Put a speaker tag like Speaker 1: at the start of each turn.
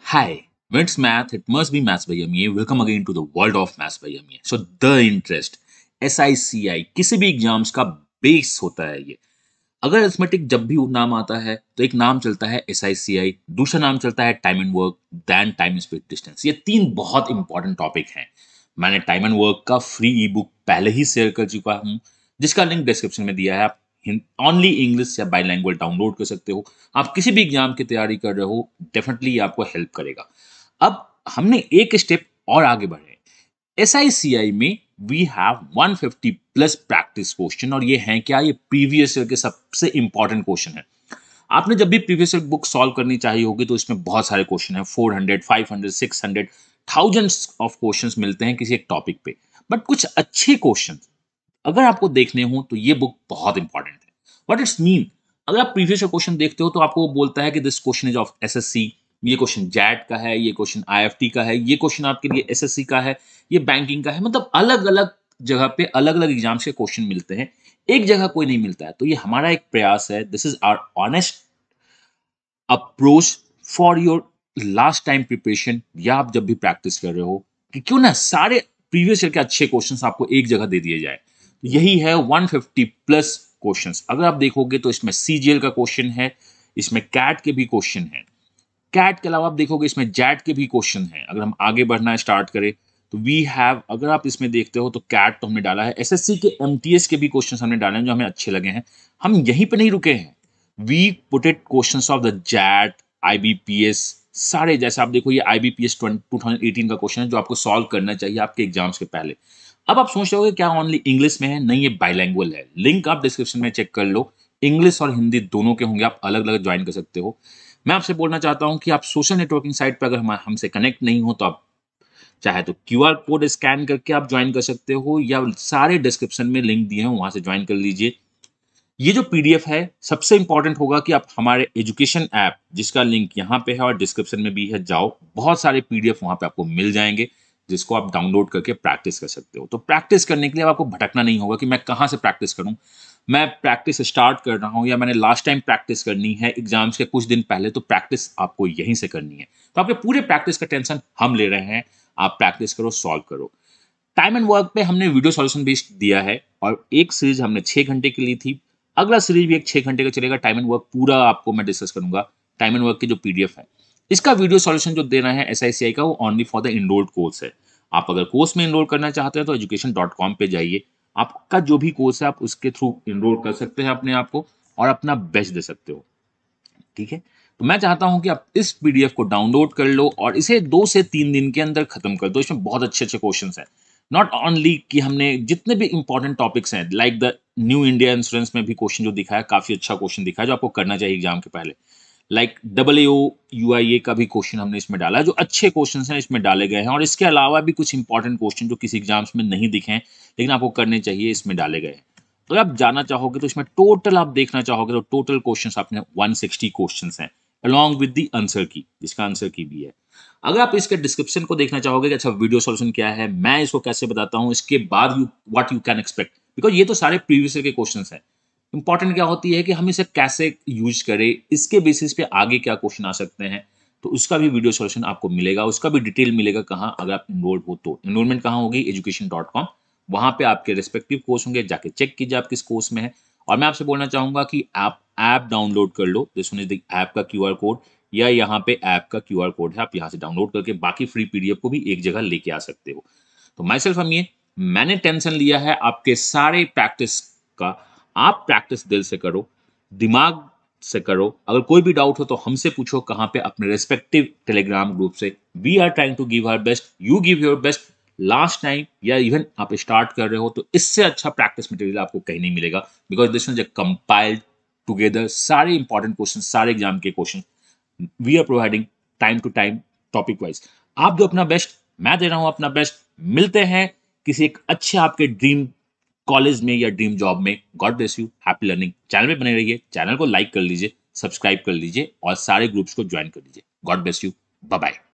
Speaker 1: Hi, when it's math, it must be Maths by Amiya. Welcome again to the world of Maths by Amiya. So, the interest, SICI, किसी भी exams का base होता है ये। अगर arithmetic जब भी नाम आता है तो एक नाम चलता है SICI, दूसरा नाम चलता है time and work, then time speed distance. ये तीन बहुत इंपॉर्टेंट टॉपिक हैं। मैंने टाइम एंड वर्क का फ्री ई बुक पहले ही शेयर कर चुका हूँ, जिसका लिंक डिस्क्रिप्शन में दिया है। आप ओनली इंग्लिश या बाइलैंग्वेज डाउनलोड कर सकते हो। आप किसी भी एग्जाम की तैयारी कर रहे हो, डेफिनेटली ये आपको हेल्प करेगा। अब हमने एक स्टेप और आगे बढ़े। SICI में we have 150 plus practice question, और ये हैं क्या? ये प्रीवियस ईयर के सबसे इंपॉर्टेंट क्वेश्चन है। आपने जब भी प्रीवियस ईयर बुक सॉल्व करनी चाहिए होगी तो इसमें बहुत सारे क्वेश्चन हैं, 400, 500, 600, थाउजेंड्स ऑफ क्वेश्चंस मिलते हैं किसी एक टॉपिक पे। बट कुछ अच्छे क्वेश्चन अगर आपको देखने हो तो ये बुक बहुत इंपॉर्टेंट है। व्हाट इट्स मीन, अगर आप प्रीवियस क्वेश्चन देखते हो तो आपको वो बोलता है कि this question is of SSC, ये क्वेश्चन जैट का है, ये क्वेश्चन IFT का है, ये क्वेश्चन आपके लिए SSC का है, ये बैंकिंग का है। मतलब अलग अलग जगह पे अलग अलग एग्जाम्स के क्वेश्चन मिलते हैं, एक जगह कोई नहीं मिलता है। तो ये हमारा एक प्रयास है, this is our honest approach for your last time preparation, या आप जब भी प्रैक्टिस कर रहे हो, कि क्यों ना सारे प्रीवियस ईयर के अच्छे क्वेश्चंस आपको एक जगह दे दिए जाए। तो यही है 150 प्लस क्वेश्चंस। अगर आप देखोगे तो इसमें CGL का क्वेश्चन है, इसमें कैट के भी क्वेश्चन है, कैट के अलावा आप देखोगे इसमें जैट के भी क्वेश्चन है। अगर हम आगे बढ़ना स्टार्ट करें तो वी हैव, अगर आप इसमें देखते हो तो कैट तो हमने डाला है, SSC के MTS के भी क्वेश्चन हमने डाले हैं जो हमें अच्छे लगे हैं। हम यहीं पे नहीं रुके हैं, we put it questions of the जैट, IBPS, सारे। जैसे आप देखो ये IBPS 2018 का क्वेश्चन है जो आपको सॉल्व करना चाहिए आपके एग्जाम्स के पहले। अब आप सोच रहे हो क्या ओनली इंग्लिश में है? नहीं, ये बाइलैंग्वेज है। लिंक आप डिस्क्रिप्शन में चेक कर लो, इंग्लिश और हिंदी दोनों के होंगे, आप अलग अलग ज्वाइन कर सकते हो। मैं आपसे बोलना चाहता हूं कि आप सोशल नेटवर्किंग साइट पर अगर हमसे कनेक्ट नहीं हो तो आप चाहे तो QR कोड स्कैन करके आप ज्वाइन कर सकते हो, या सारे डिस्क्रिप्शन में लिंक दिए हैं वहां से ज्वाइन कर लीजिए। ये जो PDF है, सबसे इंपॉर्टेंट होगा कि आप हमारे एजुकेशन ऐप, जिसका लिंक यहाँ पे है और डिस्क्रिप्शन में भी है, जाओ, बहुत सारे PDF वहां पे आपको मिल जाएंगे जिसको आप डाउनलोड करके प्रैक्टिस कर सकते हो। तो प्रैक्टिस करने के लिए आपको भटकना नहीं होगा कि मैं कहाँ से प्रैक्टिस करूं। मैं प्रैक्टिस स्टार्ट कर रहा हूं या मैंने लास्ट टाइम प्रैक्टिस करनी है एग्जाम्स के कुछ दिन पहले, तो प्रैक्टिस आपको यहीं से करनी है। तो आपके पूरे प्रैक्टिस का टेंशन हम ले रहे हैं। आप प्रैक्टिस करो, सॉल्व करो। टाइम एंड वर्क पे हमने वीडियो सॉल्यूशन भी दिया है, और एक सीरीज हमने 6 घंटे की ली थी। अगला सीरीज भी एक 6 घंटे का चलेगा। टाइम एंड वर्क पूरा आपको मैं डिस्कस करूंगा। टाइम एंड वर्क की जो PDF है, इसका वीडियो सॉल्यूशन जो देना है SICI का, वो only for the enrolled course है। आप अगर कोर्स में इनरोल करना चाहते हैं तो education.com पे जाइए, आपका जो भी कोर्स है आप उसके थ्रू इनरोल कर सकते हैं अपने आप को, और अपना बेस्ट दे सकते हो। ठीक है, तो मैं चाहता हूं कि आप इस PDF को डाउनलोड कर लो और इसे 2 से 3 दिन के अंदर खत्म कर दो। इसमें बहुत अच्छे अच्छे क्वेश्चंस हैं। नॉट ओनली कि हमने जितने भी इंपॉर्टेंट टॉपिक्स हैं, like the new India insurance में भी क्वेश्चन जो दिखा है, काफी अच्छा क्वेश्चन दिखा है जो आपको करना चाहिए एग्जाम के पहले। लाइक AAO UIA का भी क्वेश्चन हमने इसमें डाला है, जो अच्छे क्वेश्चन हैं इसमें डाले गए हैं। और इसके अलावा भी कुछ इंपॉर्टेंट क्वेश्चन जो किसी एग्जाम्स में नहीं दिखे हैं लेकिन आपको करने चाहिए, इसमें डाले गए हैं। तो आप जाना चाहोगे तो इसमें टोटल आप देखना चाहोगे तो टोटल क्वेश्चंस आपने 160 क्वेश्चंस हैं, अलोंग विद द आंसर की, जिसका आंसर की भी है। अगर आप इसके डिस्क्रिप्शन को देखना चाहोगे कि अच्छा वीडियो सॉल्यूशन क्या है, मैं इसको कैसे बताता हूं, इसके बाद what you can expect, because ये तो सारे प्रीवियस ईयर के क्वेश्चंस हैं। इंपॉर्टेंट क्या होती है कि हम इसे कैसे यूज करें, इसके बेसिस पे आगे क्या क्वेश्चन आ सकते हैं। तो उसका भी वीडियो सॉल्यूशन आपको मिलेगा, उसका भी डिटेल मिलेगा। कहाँ? अगर आप इनरोल्ड हो तो इनरोलमेंट कहाँ होगी? education.com। वहां पे आपके रेस्पेक्टिव कोर्स होंगे, जाके चेक कीजिए आप किस कोर्स में है। और मैं आपसे बोलना चाहूंगा कि आप ऐप डाउनलोड कर लो। This one is the app का QR कोड, या यहाँ पे ऐप का QR कोड है, आप यहाँ से डाउनलोड करके बाकी फ्री PDF को भी एक जगह लेके आ सकते हो। तो माई सेल्फ अमिया, मैंने टेंशन लिया है आपके सारे प्रैक्टिस का। आप प्रैक्टिस दिल से करो, दिमाग से करो। अगर कोई भी डाउट हो तो हमसे पूछो, कहाँ पे? अपने रेस्पेक्टिव टेलीग्राम ग्रुप से। We are trying to give our best, you give your best. Last time या इवन आप स्टार्ट कर रहे हो तो इससे अच्छा प्रैक्टिस मटेरियल आपको कहीं नहीं मिलेगा, because this is compiled together, सारे इंपॉर्टेंट क्वेश्चन, सारे एग्जाम के question we are providing time to time, topic wise. आप दो अपना बेस्ट, मैं दे रहा हूं अपना बेस्ट। मिलते हैं किसी एक अच्छे आपके ड्रीम कॉलेज में या ड्रीम जॉब में। God bless you, happy learning. Channel पे बने रहिए, चैनल को लाइक कर लीजिए, सब्सक्राइब कर लीजिए और सारे ग्रुप्स को ज्वाइन कर लीजिए। God bless you, bye bye.